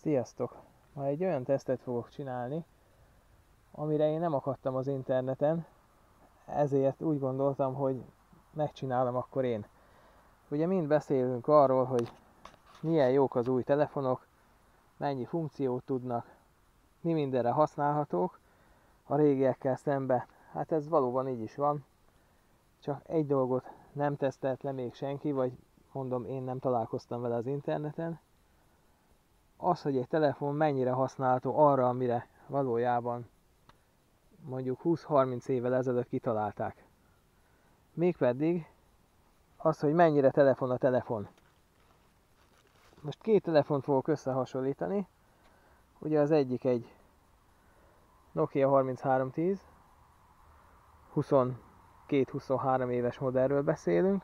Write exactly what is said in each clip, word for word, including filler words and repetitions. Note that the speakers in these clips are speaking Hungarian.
Sziasztok! Ma egy olyan tesztet fogok csinálni, amire én nem akadtam az interneten, ezért úgy gondoltam, hogy megcsinálom akkor én. Ugye mind beszélünk arról, hogy milyen jók az új telefonok, mennyi funkciót tudnak, mi mindenre használhatók a régiekkel szemben. Hát ez valóban így is van, csak egy dolgot nem tesztelt le még senki, vagy mondom, én nem találkoztam vele az interneten. Az, hogy egy telefon mennyire használható arra, amire valójában mondjuk húsz-harminc évvel ezelőtt kitalálták. Mégpedig az, hogy mennyire telefon a telefon. Most két telefont fogok összehasonlítani. Ugye az egyik egy Nokia harminchárom tíz, huszonkettő-huszonhárom éves modellről beszélünk.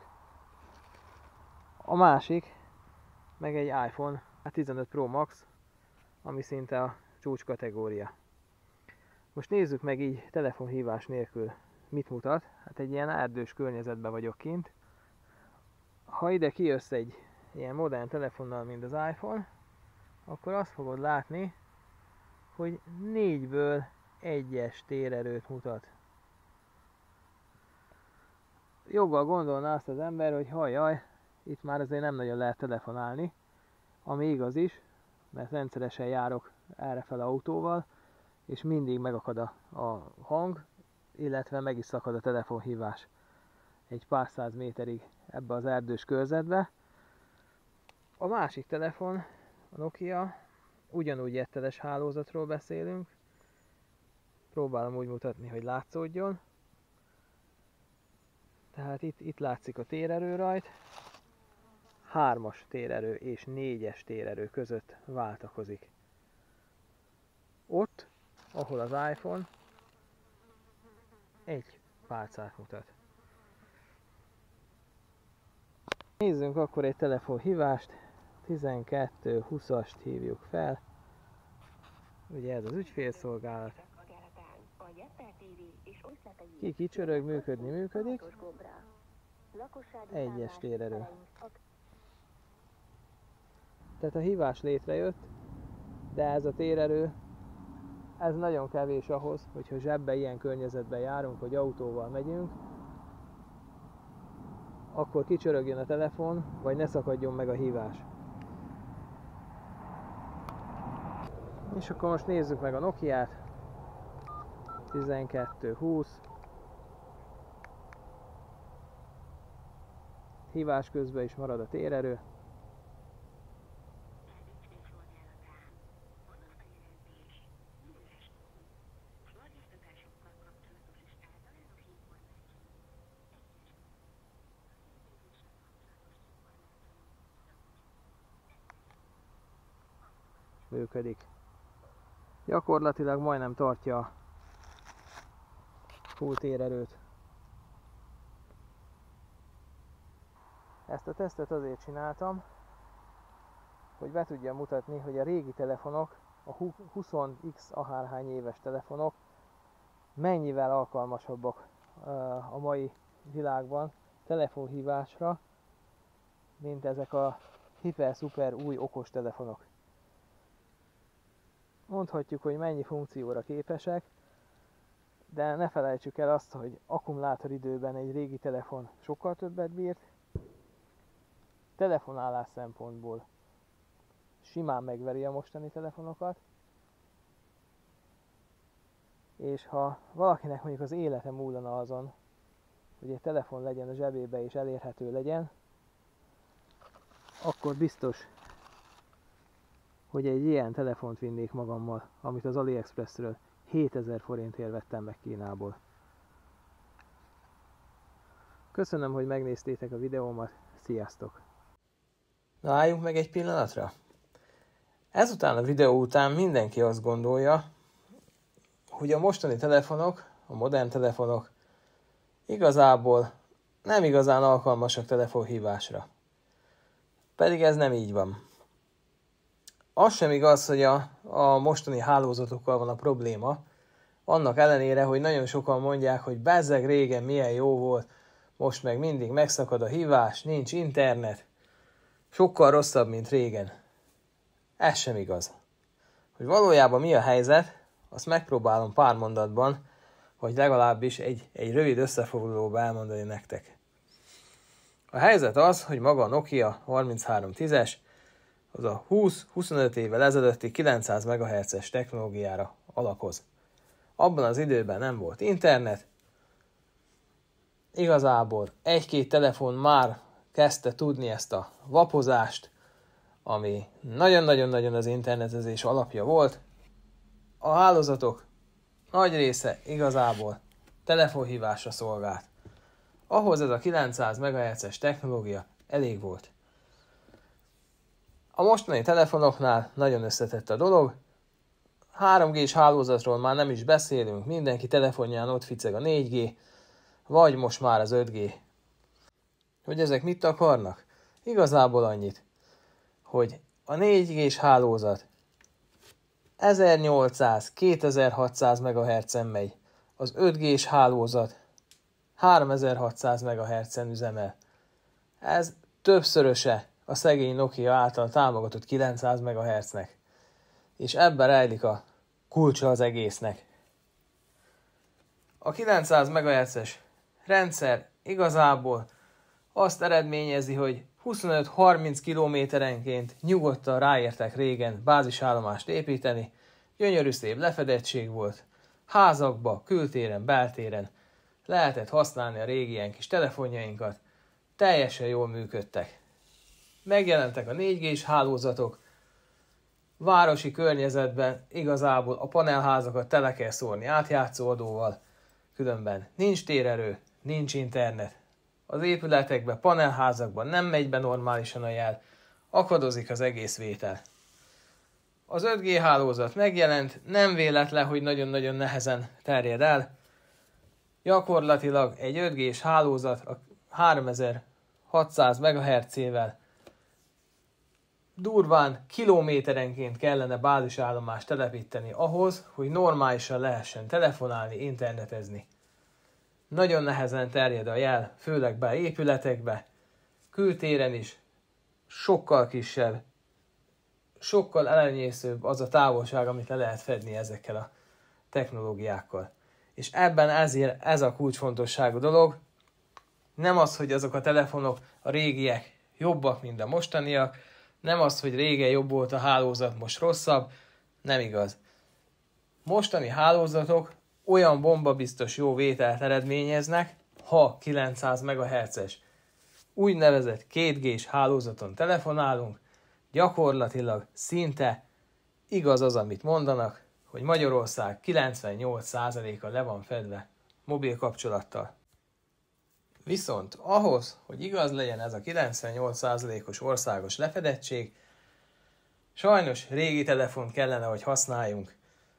A másik meg egy iPhone tizenöt Pro Max, ami szinte a csúcs kategória. Most nézzük meg így telefonhívás nélkül mit mutat. Hát egy ilyen erdős környezetben vagyok kint. Ha ide kijössz egy ilyen modern telefonnal, mint az iPhone, akkor azt fogod látni, hogy négyből egyes térerőt mutat. Joggal gondolná azt az ember, hogy hajjaj, itt már azért nem nagyon lehet telefonálni, ami igaz is, mert rendszeresen járok errefele autóval, és mindig megakad a, a hang, illetve meg is szakad a telefonhívás egy pár száz méterig ebbe az erdős körzetbe. A másik telefon, a Nokia, ugyanúgy jetteles hálózatról beszélünk. Próbálom úgy mutatni, hogy látszódjon. Tehát itt, itt látszik a térerő rajt. Hármas térerő és négyes térerő között váltakozik. Ott, ahol az iPhone egy pálcát mutat. Nézzünk akkor egy telefonhívást, tizenkettő húszast hívjuk fel. Ugye ez az ügyfélszolgálat. Ki kicsörög, működni működik. Egyes térerő. Tehát a hívás létrejött, de ez a térerő, ez nagyon kevés ahhoz, hogyha zsebbe ilyen környezetben járunk, hogy autóval megyünk, akkor kicsörögjön a telefon, vagy ne szakadjon meg a hívás. És akkor most nézzük meg a Nokiát. tizenkettő húsz. Hívás közben is marad a térerő. Működik. Gyakorlatilag majdnem tartja a full térerőt. Ezt a tesztet azért csináltam, hogy be tudjam mutatni, hogy a régi telefonok, a húsz x ahárhány éves telefonok mennyivel alkalmasabbak a mai világban telefonhívásra, mint ezek a hiper-szuper új okos telefonok. Mondhatjuk, hogy mennyi funkcióra képesek, de ne felejtsük el azt, hogy akkumulátoridőben egy régi telefon sokkal többet bírt. Telefonálás szempontból simán megveri a mostani telefonokat. És ha valakinek mondjuk az élete múlana azon, hogy egy telefon legyen a zsebébe és elérhető legyen, akkor biztos, hogy egy ilyen telefont vinnék magammal, amit az AliExpressről hétezer forintért vettem meg Kínából. Köszönöm, hogy megnéztétek a videómat, sziasztok! Na, álljunk meg egy pillanatra! Ezután a videó után mindenki azt gondolja, hogy a mostani telefonok, a modern telefonok igazából nem igazán alkalmasak telefonhívásra. Pedig ez nem így van. Az sem igaz, hogy a, a mostani hálózatokkal van a probléma, annak ellenére, hogy nagyon sokan mondják, hogy bezzeg régen milyen jó volt, most meg mindig megszakad a hívás, nincs internet, sokkal rosszabb, mint régen. Ez sem igaz. Hogy valójában mi a helyzet, azt megpróbálom pár mondatban, vagy legalábbis egy, egy rövid összefoglalóba elmondani nektek. A helyzet az, hogy maga a Nokia harminchárom-tízes az a húsz-huszonöt évvel ezelőtti kilencszáz megahertzes technológiára alapoz. Abban az időben nem volt internet, igazából egy-két telefon már kezdte tudni ezt a vapozást, ami nagyon-nagyon-nagyon az internetezés alapja volt. A hálózatok nagy része igazából telefonhívásra szolgált. Ahhoz ez a kilencszáz megahertzes technológia elég volt. A mostani telefonoknál nagyon összetett a dolog. három gés hálózatról már nem is beszélünk, mindenki telefonján ott ficeg a négy gé, vagy most már az öt gé. Hogy ezek mit akarnak? Igazából annyit, hogy a négy gés hálózat ezernyolcszáz-kétezer-hatszáz megahertzen megy, az öt gés hálózat háromezer-hatszáz megahertzen üzemel. Ez többszöröse a szegény Nokia által támogatott kilencszáz megahertznek, és ebben rejlik a kulcsa az egésznek. A kilencszáz megahertzes rendszer igazából azt eredményezi, hogy huszonöt-harminc kilométerenként nyugodtan ráértek régen bázisállomást építeni, gyönyörű szép lefedettség volt, házakba, kültéren, beltéren lehetett használni a régi ilyen kis telefonjainkat, teljesen jól működtek. Megjelentek a négy gés hálózatok, városi környezetben igazából a panelházakat tele kell szórni átjátszóadóval, különben nincs térerő, nincs internet. Az épületekben, panelházakban nem megy be normálisan a jel, akadozik az egész vétel. Az öt gé hálózat megjelent, nem véletlen, hogy nagyon-nagyon nehezen terjed el. Gyakorlatilag egy öt gés hálózat a háromezer-hatszáz megahertzével durván kilométerenként kellene bázisállomást telepíteni ahhoz, hogy normálisan lehessen telefonálni, internetezni. Nagyon nehezen terjed a jel, főleg be épületekbe, kültéren is, sokkal kisebb, sokkal elenyészőbb az a távolság, amit le lehet fedni ezekkel a technológiákkal. És ebben ezért ez a kulcsfontosságú dolog, nem az, hogy azok a telefonok, a régiek jobbak, mint a mostaniak, nem az, hogy régen jobb volt a hálózat, most rosszabb, nem igaz. Mostani hálózatok olyan bombabiztos jó vételt eredményeznek, ha kilencszáz megahertzes úgynevezett két gés hálózaton telefonálunk, gyakorlatilag szinte igaz az, amit mondanak, hogy Magyarország kilencvennyolc százaléka le van fedve mobil kapcsolattal. Viszont ahhoz, hogy igaz legyen ez a kilencvennyolc százalékos országos lefedettség, sajnos régi telefont kellene, hogy használjunk.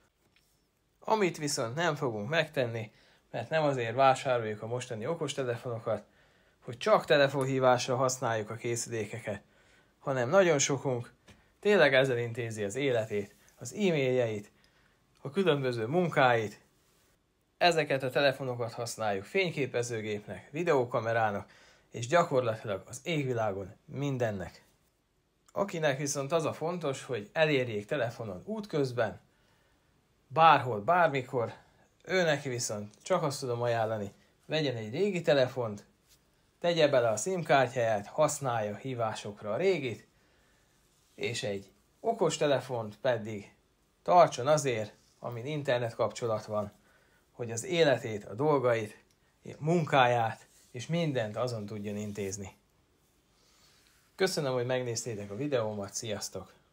Amit viszont nem fogunk megtenni, mert nem azért vásároljuk a mostani okostelefonokat, hogy csak telefonhívásra használjuk a készülékeket, hanem nagyon sokunk tényleg ezzel intézi az életét, az e-mailjeit, a különböző munkáit. Ezeket a telefonokat használjuk fényképezőgépnek, videókamerának, és gyakorlatilag az égvilágon mindennek. Akinek viszont az a fontos, hogy elérjék telefonon útközben, bárhol, bármikor, ő neki viszont csak azt tudom ajánlani, vegyen egy régi telefont, tegye bele a SIM-kártyáját, használja hívásokra a régit, és egy okos telefont pedig tartson azért, amin internet kapcsolat van, hogy az életét, a dolgait, a munkáját és mindent azon tudjon intézni. Köszönöm, hogy megnéztétek a videómat, sziasztok!